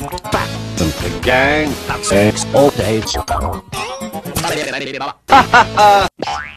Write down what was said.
Back to the gang. That's it. All day. Ha ha ha.